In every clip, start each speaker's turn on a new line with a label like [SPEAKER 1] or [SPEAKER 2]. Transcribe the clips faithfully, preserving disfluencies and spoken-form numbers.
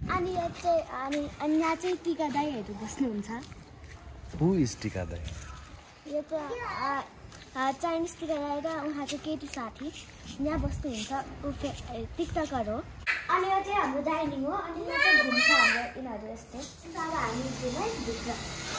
[SPEAKER 1] अनि यो चाहिँ अनि अनि यहाँ चाहिँ टिका दाइहरू बस्नुहुन्छ।
[SPEAKER 2] Who is टिका दाइ?
[SPEAKER 1] यो चाहिँ चाइनिज टिका दाइ र उहाँको केटी साथी यहाँ बस्नुहुन्छ। ऊ टिकटकर हो। अनि यो चाहिँ हाम्रो डाइनिङ हो। अनि यो चाहिँ घुम्छ हाम्रो यिनीहरू यस्तै। अब हामी चाहिँ भित्र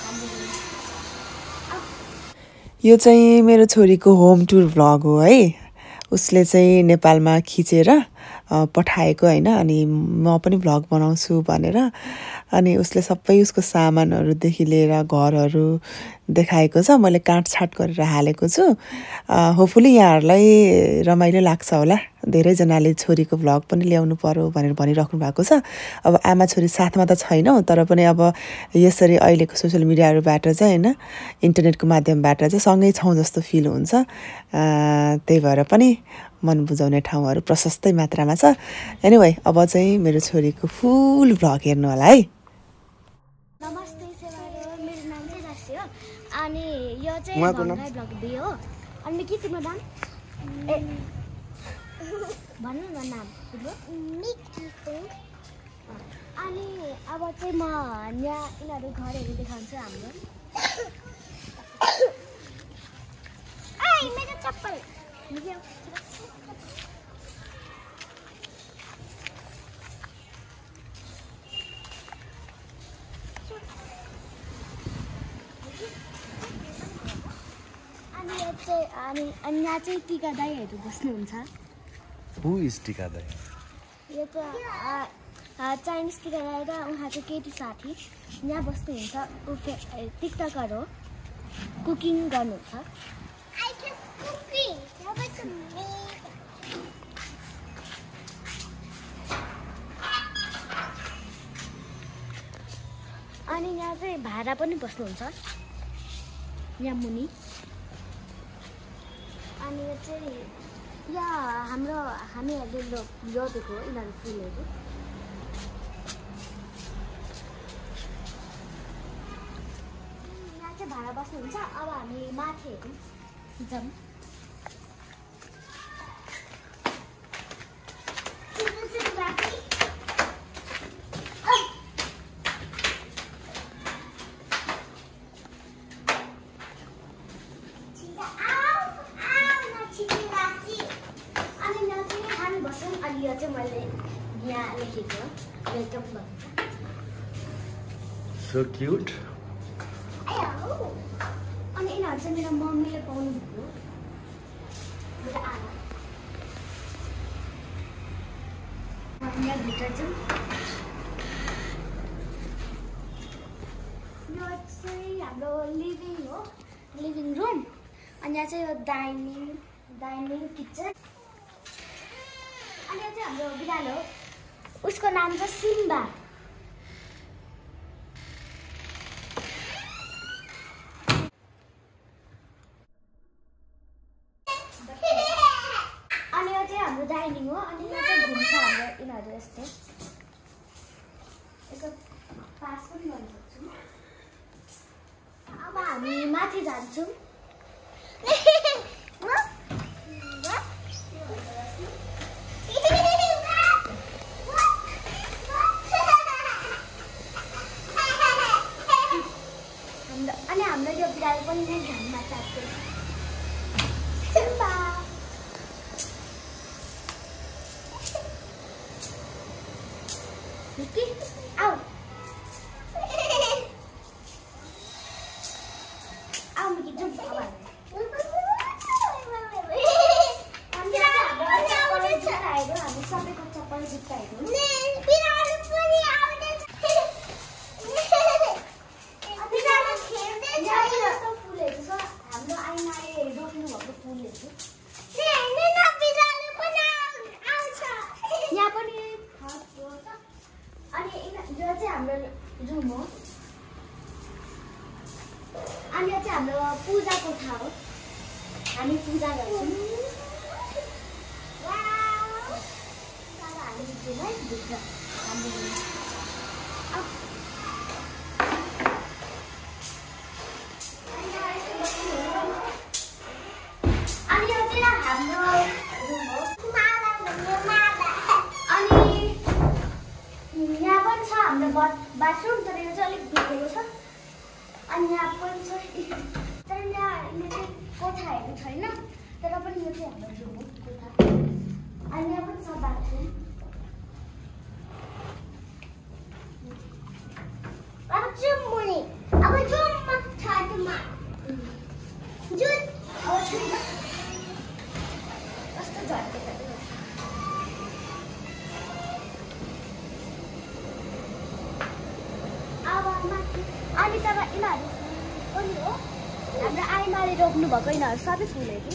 [SPEAKER 3] यो चाहिँ मेरो छोरीको होम टुर भ्लग हो है। उसले चाहिँ नेपालमा खिचेर पठाएको हैन। अनि म पनि भ्लग बनाउँछु भनेर अनि उसले सबै उसको सामानहरुदेखि लिएर घरहरु देखाएको छ। मैले काटछाट गरेर हालेको छु। होपफुली यहाँहरुलाई रमाइलो लाग्छ होला। धेरै जनाले छोरीको भ्लग पनि ल्याउनु पर्यो भनेर भनिराख्नु भएको छ। अब आमा छोरी साथमा त छैनौ, तर पनि अब यसरी अहिलेको सोशल मिडियाहरुबाट चाहिँ हैन, इन्टरनेटको माध्यमबाट चाहिँ सँगै छौं जस्तो फिल हुन्छ। त्यही भएर पनि मन बुझाउने ठाउँहरु प्रशस्तै मात्रामा छ। एनीवे, अब चाहिँ मेरो छोरीको फुल भ्लग हेर्नु होला है।
[SPEAKER 1] नमस्ते सेवारो, मेरो नाम चाहिँ राशि हो। अनि यो चाहिँ भंगाई भ्लग दुई हो। अनि के तिम्रो नाम? ए भन्नु न नाम। मिकी सिंह। अनि अब चाहिँ म यहाँ यिनीहरू घरहरू देखाउँछु हाम्रो। ए मेरो चप्पल। अनि अनि यहाँ चाहिँ टिका दाइहरू बस्नुहुन्छ।
[SPEAKER 2] Who is टिका दाइ?
[SPEAKER 1] यो चाहिँ चाइनिज टिका दाइ र उहाँको केटी साथी यहाँ बस्नुहुन्छ। ऊ टिकटकर हो। कुकिङ गर्नुहुन्छ। अनि यहाँ चाहिँ भाडा पनि बस्नुहुन्छ यहाँ मुनि। अनि यो चाहिँ यहाँ हाम्रो हामीहरूले रोपेको यिनीहरू फुलहरू। यहाँ चाहिँ भाडा बस्नुहुन्छ। अब हामी माथि हेरौँ जाऊँ।
[SPEAKER 2] So cute.
[SPEAKER 1] अनि यिनीहरू चाहिँ मेरो मम्मीले पाउनु भएको मेरो आमा। यहाँ भित्र चाहिँ यो चाहिँ हाम्रो लिभिङ हो, लिभिङ रुम। अनि यहाँ चाहिँ यो डाइनिङ डाइनिङ किचन। अनि यो चाहिँ हाम्रो बिरालो हो। उसको नाम चाहिँ सिम्बा। अनि यो चाहिँ हाम्रो डाइनिङ हो। अनि यो चाहिँ घुम्छ हाम्रो यिनीहरू यस्तै। यसो पास पनि गर्न सक्छौँ। अब हामी माथि जान्छौँ। अनि हाम्रो यो बिरालो पनि नै घाममा चाप्छ। Simba Mickey, out. Out, Mickey, jump out. हामी सबैको चप्पल जुत्ताहरू। फुलहरू छ हाम्रो आइमाले रोप्नु भएको फुलहरू। यहाँ पनि अनि यो चाहिँ हाम्रो रुम हो। अनि यो चाहिँ हाम्रो पूजा कोठा हो। हामी पूजा गर्छौँ। हामी चाहिँ भित्र हाम्रो अनि यो चाहिँ हाम्रो रुम हो। अनि यहाँ पनि यहाँ छ हाम्रो बाथरुम तर यो चाहिँ अलिक भिजेको छ अनि यहाँ पनि छ तर यहाँ यो चाहिँ कोठाहरू छैन तर पनि यो चाहिँ हाम्रो रुम हो कोठा अनि यहाँ पनि छ बाथरुम अब चाहिँ मुनि अब जुनमा छातीमा जुन अब छैन कस्तो झर्के छ अनि तब यिनीहरू पनि हो हाम्रो आइमाले रोप्नु भएको यिनीहरू सबै फुल्यो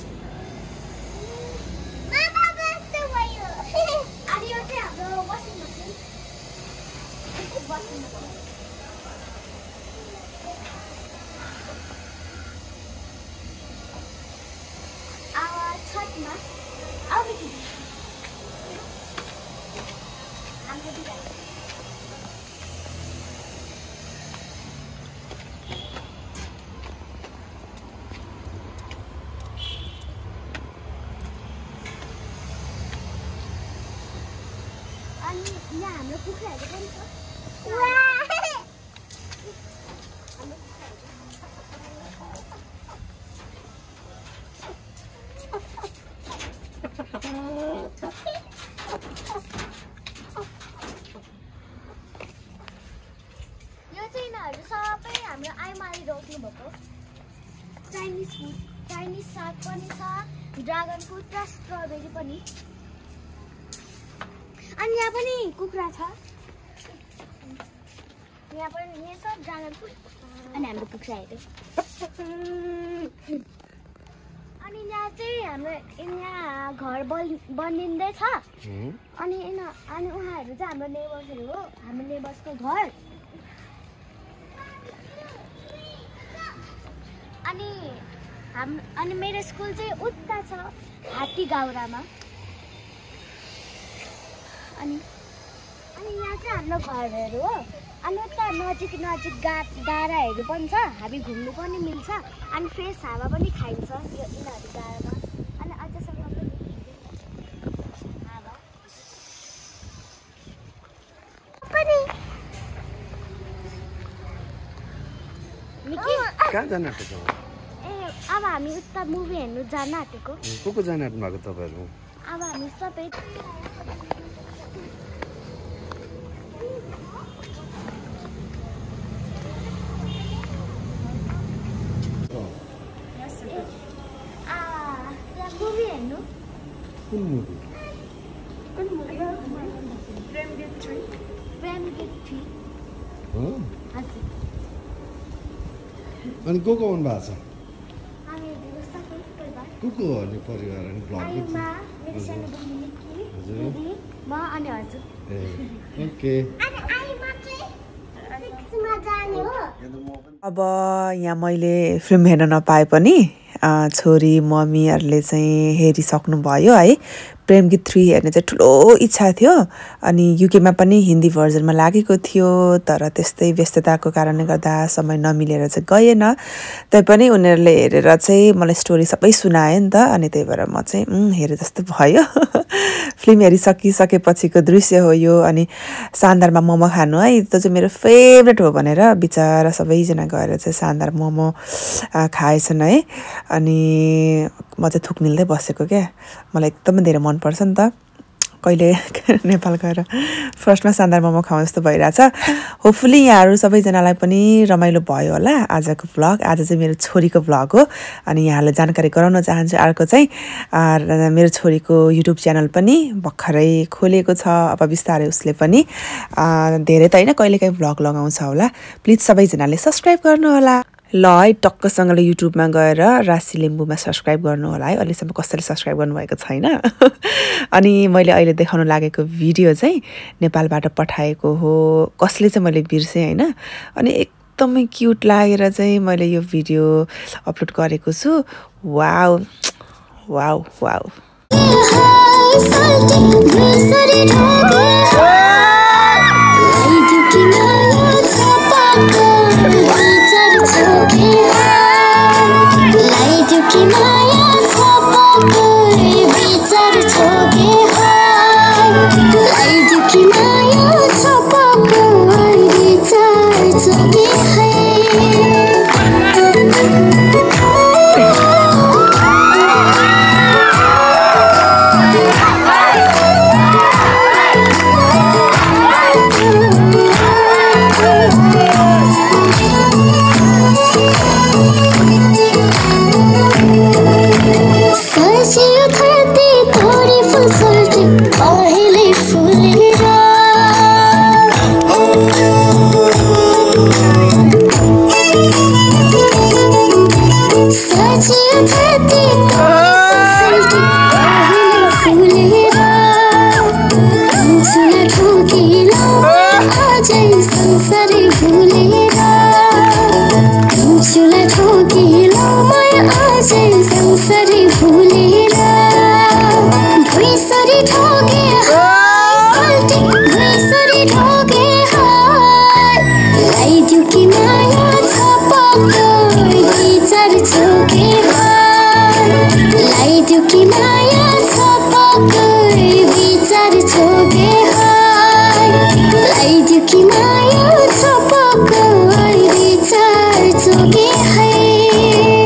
[SPEAKER 1] कि अनि यो चाहिँ हाम्रो वासिङ मसिन वासिङ मसिन छतमा आउने हाम्रो बिहा यहाँ हाम्रो कुखुराहरू पनि छ यो चाहिँ यिनीहरू सबै हाम्रो आइमाले रोप्नु भएको चाइनिज फुड चाइनिज साग पनि छ ड्रागन फ्रुट र स्ट्रबेरी पनि अनि यहाँ पनि कुखुरा छ यहाँ पनि यहाँ छ ड्रागन फ्रुट अनि हाम्रो कुखुराहरू अनि यहाँ चाहिँ हाम्रो यहाँ घर बन बनिँदैछ अनि अनि उहाँहरू चाहिँ हाम्रो नेबर्सहरू हो हाम्रो नेबर्सको घर अनि हाम अनि मेरो स्कुल चाहिँ उता छ हात्ती गाउँरामा अनि अनि यहाँ चाहिँ हाम्रो घरहरू हो अनि उता नजिक नजिक गा डाँडाहरू पनि छ हामी घुम्नु पनि मिल्छ अनि फ्रेस हावा पनि खाइन्छ यो यिनीहरू डाँडामा अनि अझसम्म पनि
[SPEAKER 2] कहाँ जान आँटेको
[SPEAKER 1] ए अब हामी उता मुभी हेर्नु जान आँटेको
[SPEAKER 2] को को जान आँट्नु भएको तपाईँहरू
[SPEAKER 1] अब हामी सबै मुभी हेर्नु
[SPEAKER 2] कुन मुभी
[SPEAKER 1] कुन movie Prem Geet three Prem Geet three
[SPEAKER 2] हो
[SPEAKER 1] हजुर
[SPEAKER 2] अनि को को आउनु भएको छ
[SPEAKER 1] हामीहरू सबै परिवार
[SPEAKER 2] को को हो अनि परिवार अनि ब्लग
[SPEAKER 1] आइमा मेरो सानो बहिनी निक्की दिदी म अनि हजुर
[SPEAKER 2] ए ओके
[SPEAKER 1] अनि आइमा चाहिँ सिक्समा जाने हो
[SPEAKER 3] अब यहाँ मैले फिल्म हेर्न नपाए पनि छोरी मम्मीहरूले चाहिँ हेरिसक्नुभयो है प्रेम गीत थ्री हेर्ने चाहिँ ठुलो इच्छा थियो अनि युकेमा पनि हिन्दी भर्जनमा लागेको थियो तर त्यस्तै व्यस्तताको कारणले गर्दा समय नमिलेर चाहिँ गएन तैपनि उनीहरूले हेरेर चाहिँ मलाई स्टोरी सबै सुनायो नि त अनि त्यही भएर म चाहिँ हेरे जस्तो भयो फिल्म हेरिसकिसकेपछिको दृश्य हो यो अनि शानदारमा मोमो खानु है त्यो चाहिँ मेरो फेभरेट हो भनेर बिचरा सबैजना गएर चाहिँ शानदार मोमो खाएछन् है अनि म चाहिँ थुक निल्दै बसेको क्या मलाई एकदमै धेरै मनपर्छ नि त कहिले नेपाल गएर फर्स्टमा शानदार मोमो खाउँ जस्तो भइरहेछ होपफुली यहाँहरू सबैजनालाई पनि रमाइलो भयो होला आजको भ्लग आज चाहिँ मेरो छोरीको भ्लग हो अनि यहाँलाई जानकारी गराउन चाहन्छु अर्को चाहिँ मेरो छोरीको युट्युब च्यानल पनि भर्खरै खोलेको छ अब बिस्तारै उसले पनि धेरै त होइन कहिलेकाहीँ भ्लग लगाउँछ होला प्लिज सबैजनाले सब्सक्राइब गर्नु होला ल है टक्कसँगले युट्युबमा गएर राशि लिम्बूमा सब्सक्राइब गर्नु होला है अहिलेसम्म कसैले सब्सक्राइब गर्नुभएको छैन अनि मैले अहिले देखाउन लागेको भिडियो चाहिँ नेपालबाट पठाएको हो कसले चाहिँ मैले बिर्सेँ होइन अनि एकदमै क्युट लागेर चाहिँ मैले यो भिडियो अपलोड गरेको छु वाउ वाउ वाउ
[SPEAKER 1] की माया छपके विचार छोके लाई की माया छपके त्यो कि माया छ